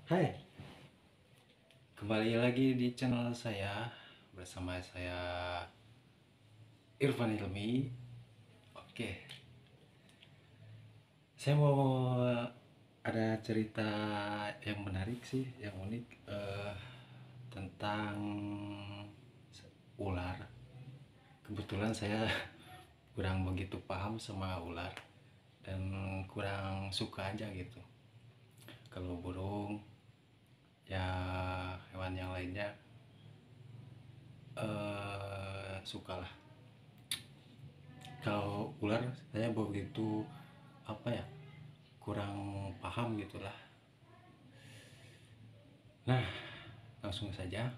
Hai, kembali lagi di channel saya bersama saya Irfan Ilmi. Oke, saya mau ada cerita yang menarik sih, yang unik tentang ular. Kebetulan saya kurang begitu paham sama ular dan kurang suka aja gitu. Kalau burung, ya hewan yang lainnya suka lah. Kalau ular saya begitu apa ya, kurang paham gitulah. Nah, langsung saja.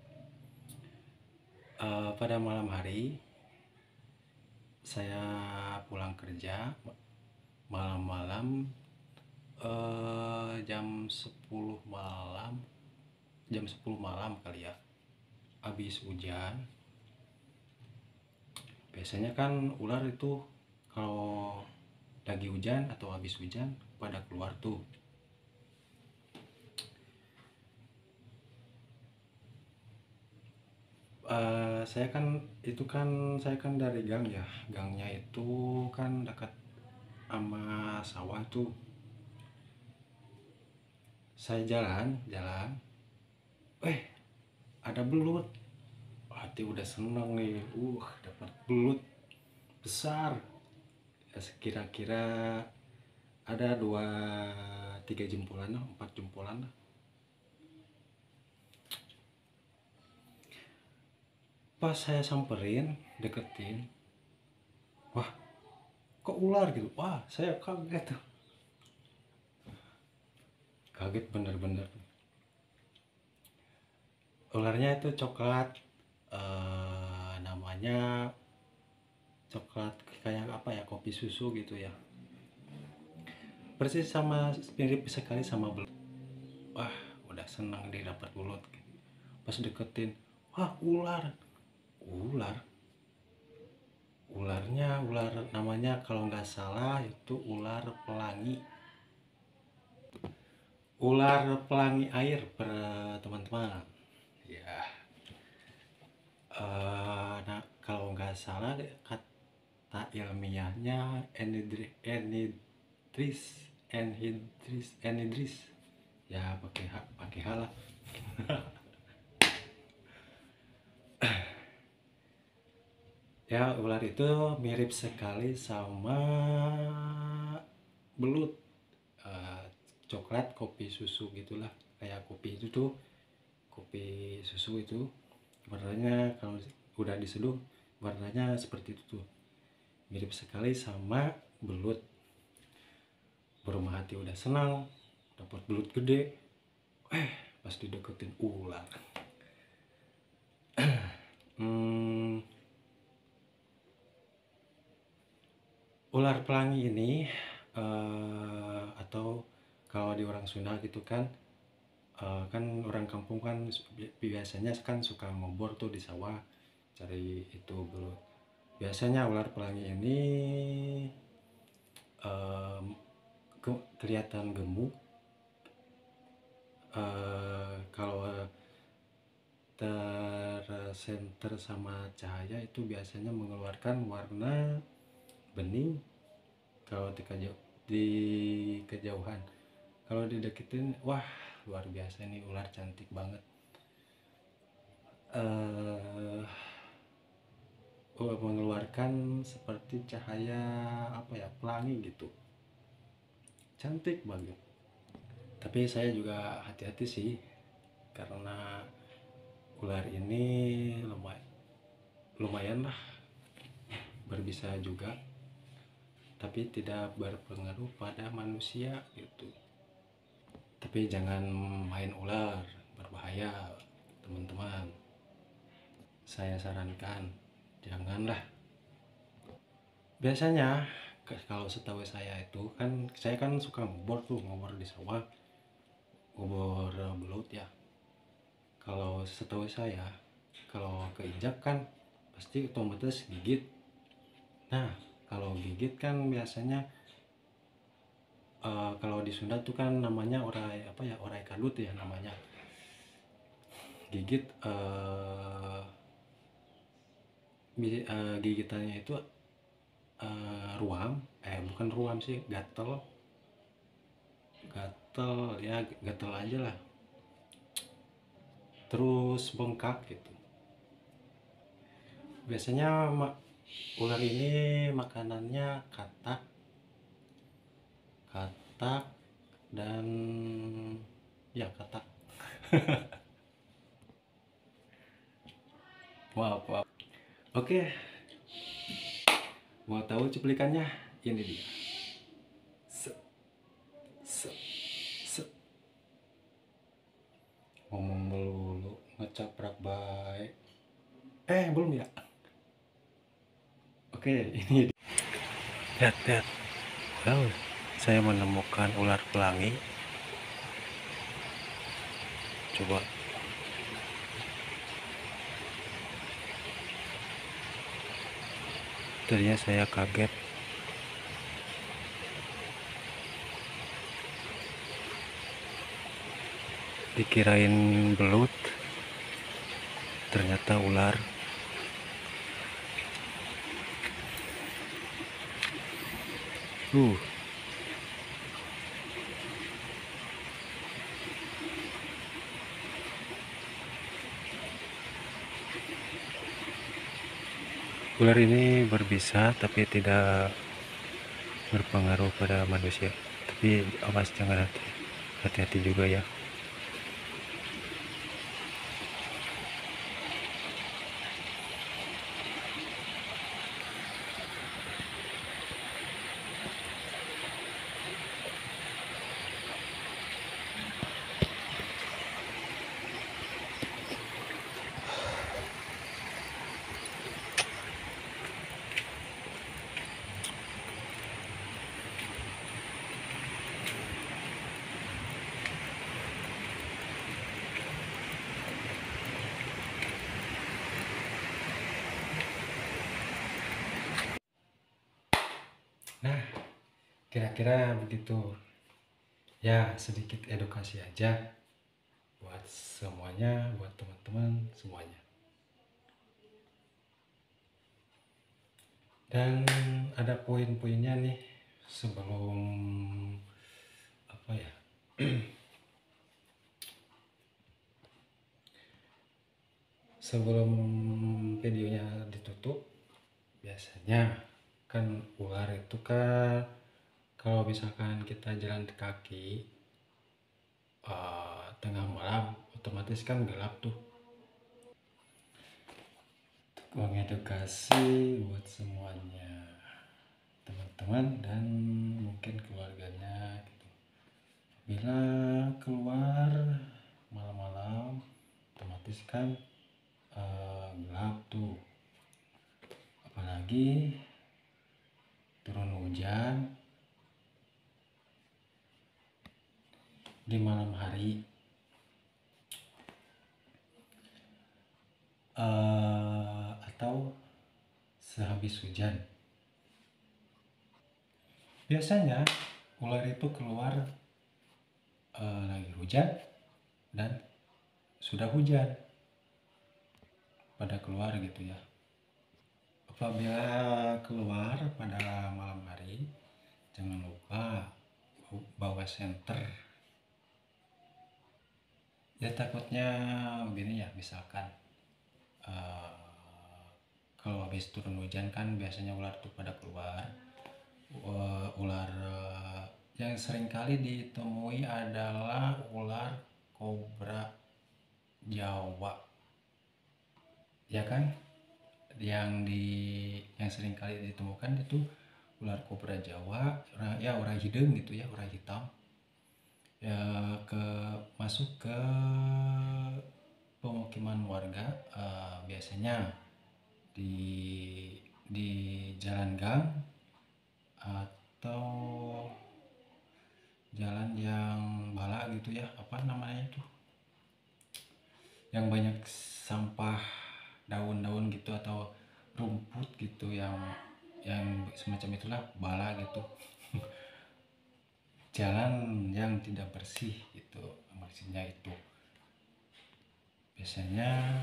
Pada malam hari saya pulang kerja malam-malam, jam 10 malam kali ya, habis hujan. Biasanya kan ular itu kalau lagi hujan atau habis hujan pada keluar tuh. Saya kan dari gang ya, gangnya itu kan dekat sama sawah tuh. Saya jalan, ada belut. Hati udah seneng nih, dapat belut besar. Ya, kira-kira ada 2-3 jempolan lah, 4 jempolan lah. Pas saya samperin, deketin, wah kok ular gitu. Wah, saya kaget tuh, kaget bener-bener. Ularnya itu coklat, namanya coklat kayak apa ya, kopi susu gitu ya, persis sama, mirip sekali sama belut. Wah, udah senang dia dapat belut. Pas deketin, wah ular. ular ular namanya kalau nggak salah itu ular pelangi air, teman-teman ya. Nah, kalau nggak salah kata ilmiahnya enidris ya, pakai hal lah. Ya, ular itu mirip sekali sama belut, eh, coklat kopi susu gitulah, kayak kopi itu tuh, kopi susu itu warnanya kalau udah diseduh warnanya seperti itu tuh, mirip sekali sama belut. Berumah hati udah senang dapat belut gede, pas dideketin ular. hmm, Ular pelangi ini, atau kalau di orang Sunda gitu kan, kan orang kampung kan biasanya kan suka ngobor tuh di sawah cari itu belut. Biasanya ular pelangi ini em, kelihatan gemuk, kalau tersenter sama cahaya itu biasanya mengeluarkan warna bening kalau di kejauhan. Kalau dideketin, wah luar biasa, nih ular cantik banget. Mengeluarkan seperti cahaya apa ya, pelangi gitu, cantik banget. Tapi saya juga hati-hati sih, karena ular ini lumayan lah berbisa juga, tapi tidak berpengaruh pada manusia gitu. Tapi jangan main ular, berbahaya teman-teman. Saya sarankan janganlah. Biasanya kalau setahu saya itu kan, saya kan suka ngobor di sawah, ngobor belut ya. Kalau setahu saya, kalau keinjak kan pasti otomatis gigit. Nah, kalau gigit kan biasanya kalau di Sunda tuh kan namanya orai apa ya, orai kadut ya namanya. Gigit gigitannya itu ruam, bukan ruam sih, gatel, gatel ya, gatel aja lah. Terus bengkak gitu. Biasanya ular ini makanannya katak, katak dan ya katak. Wow, wow. Oke, mau tahu cuplikannya? Ini dia. Se, se, se. Ngomong melulu, ngecaprak baik. Belum ya? Oke, ini. Lihat, lihat. Wow, saya menemukan ular pelangi. Coba. Tadinya saya kaget. Dikirain belut, ternyata ular. Ular ini berbisa tapi tidak berpengaruh pada manusia. Tapi awas, jangan hati-hati juga ya. Nah, kira-kira begitu. Ya, sedikit edukasi aja buat semuanya, buat teman-teman semuanya. Dan ada poin-poinnya nih sebelum apa ya? Sebelum videonya ditutup, biasanya kan ular itu kan kalau misalkan kita jalan kaki tengah malam, otomatis kan gelap tuh. Mengedukasi buat semuanya, teman-teman dan mungkin keluarganya gitu. Bila keluar malam-malam, otomatis kan gelap tuh. Apalagi turun hujan di malam hari. Atau sehabis hujan. Biasanya ular itu keluar lagi hujan dan sudah hujan pada keluar gitu ya. Apabila keluar pada malam hari, jangan lupa bawa senter. Ya takutnya begini ya, misalkan kalau habis turun hujan kan biasanya ular tuh pada keluar. Ular yang sering kali ditemui adalah ular kobra Jawa, ya kan? Yang sering kali ditemukan itu ular kobra Jawa, ya ular hidung gitu ya, ular hitam. Ya masuk ke pemukiman warga, biasanya di jalan gang atau jalan yang bala gitu ya, apa namanya itu, yang banyak sampah daun-daun gitu atau rumput gitu, yang semacam itulah, bala gitu. jalan yang tidak bersih gitu, maksudnya itu. Biasanya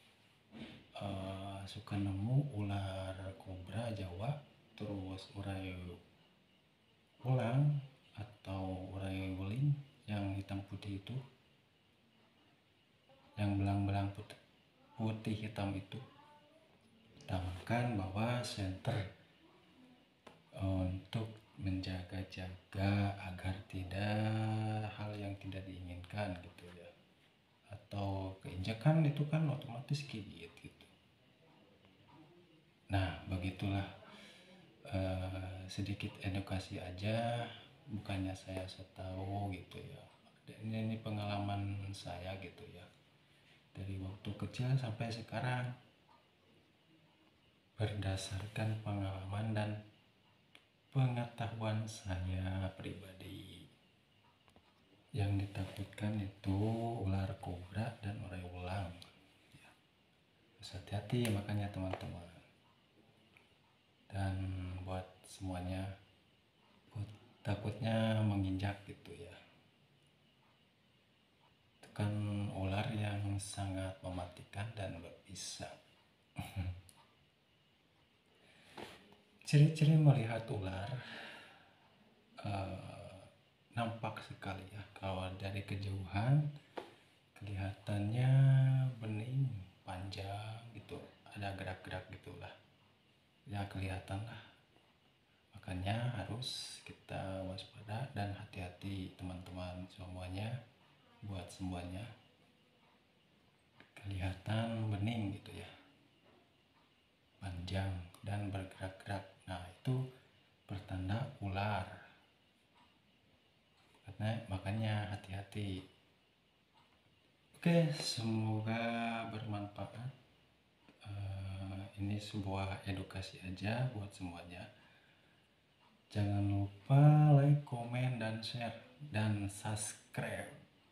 suka nemu ular kobra Jawa, terus urai ulang atau urai guling yang hitam putih itu, yang belang-belang putih hitam itu. Tambahkan bahwa senter untuk menjaga-jaga agar tidak hal yang tidak diinginkan gitu ya, atau keinjakan itu kan otomatis gigit gitu. Nah begitulah, sedikit edukasi aja, bukannya saya setahu gitu ya. Dan ini pengalaman saya gitu ya, dari waktu kecil sampai sekarang, berdasarkan pengalaman dan pengetahuan saya pribadi. Yang ditakutkan itu ular kobra dan urai ulang ya. Harus hati-hati makanya teman-teman. Dan buat semuanya, takutnya menginjak gitu ya, itu kan ular yang sangat mematikan dan berbisa. Ciri-ciri melihat ular nampak sekali ya, kalau dari kejauhan kelihatannya bening panjang gitu, ada gerak-gerak gitulah ya, kelihatan lah. Makanya harus kita waspada dan hati-hati teman-teman semuanya. Buat semuanya, kelihatan bening gitu ya, panjang dan bergerak-gerak, nah itu pertanda ular. Makanya hati-hati. Oke, semoga bermanfaat. Ini sebuah edukasi aja buat semuanya. Jangan lupa like, komen, dan share, dan subscribe.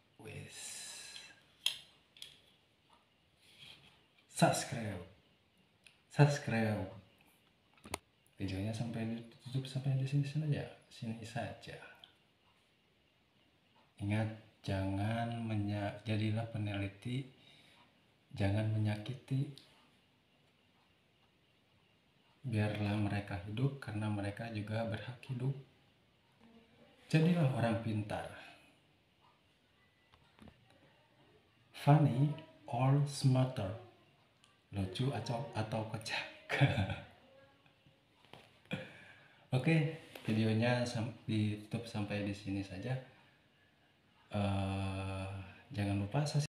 Subscribe. Videonya sampai ditutup sampai di sini saja. Sini saja. Ingat, jadilah peneliti, jangan menyakiti. Biarlah mereka hidup karena mereka juga berhak hidup. Jadilah orang pintar. Funny or smarter. Lucu atau kocak. Oke, videonya ditutup sampai di sini saja. Jangan lupa